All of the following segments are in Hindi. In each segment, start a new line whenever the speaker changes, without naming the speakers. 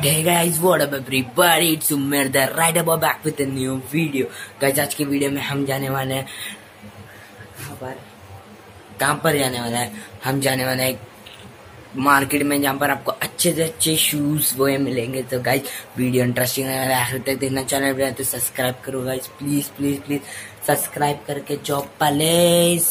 Alright, hey guys, what up everybody? It's Umer the right about back with a new video. Guys, आज की वीडियो में हम जाने वाले हैं कहाँ पर जाने वाला है? हम जाने वाले हैं मार्केट में जहाँ पर आपको अच्छे से अच्छे शूज वो मिलेंगे। तो गाइज वीडियो इंटरेस्टिंग है, आखिर तक देखना। चैनल पे तो सब्सक्राइब करो guys, please please please subscribe करके जॉब please.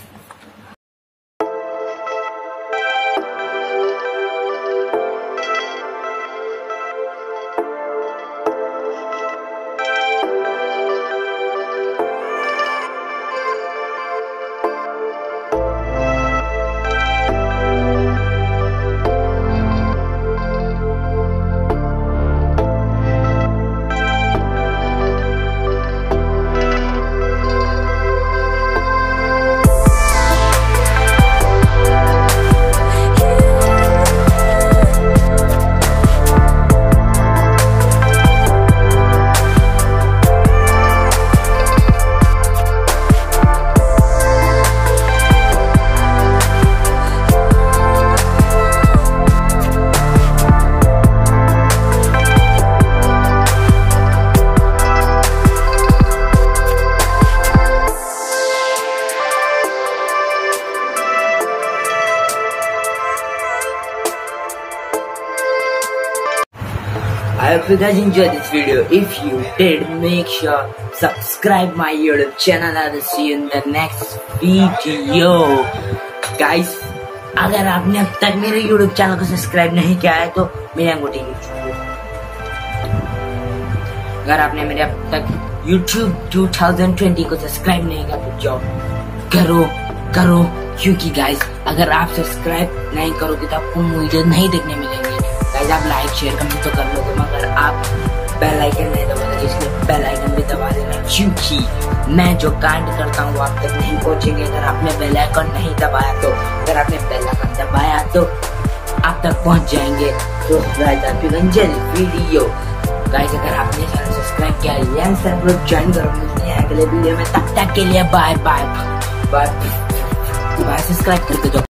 I hope you guys enjoyed this video. If you did, make sure subscribe my YouTube channel. I will see you in the next video. Guys, अगर आपने अब तक मेरे YouTube चैनल को सब्सक्राइब नहीं किया है तो मेरी अंगूठी खींचो। अगर आपने मेरे अब तक YouTube 2020 को सब्सक्राइब नहीं किया तो जाओ करो, क्योंकि गाइस अगर आप सब्सक्राइब नहीं करोगे तो आपको वीडियो नहीं देखने मिलेंगे। गाइस आप लाइक शेयर कमेंट तो कर लोगे, मगर आप बेल आइकन नहीं दबाओगे, इसलिए बेल आइकन भी दबा देना, क्योंकि मैं जो कांड करता हूँ वो आप तक नहीं पहुँचेंगे अगर आपने बेल आइकन नहीं दबाया तो। अगर आपने बेल आइकन दबाया तो आप तक पहुँच जाएंगे। तो गाइस आप वीडियो गाइस अगर आपने चैनल सब्सक्राइब किया है सब लोग ज्वाइन करो। मिलते हैं अगले वीडियो में, तब तक के लिए बाय बाय। सब्सक्राइब करके जाओ।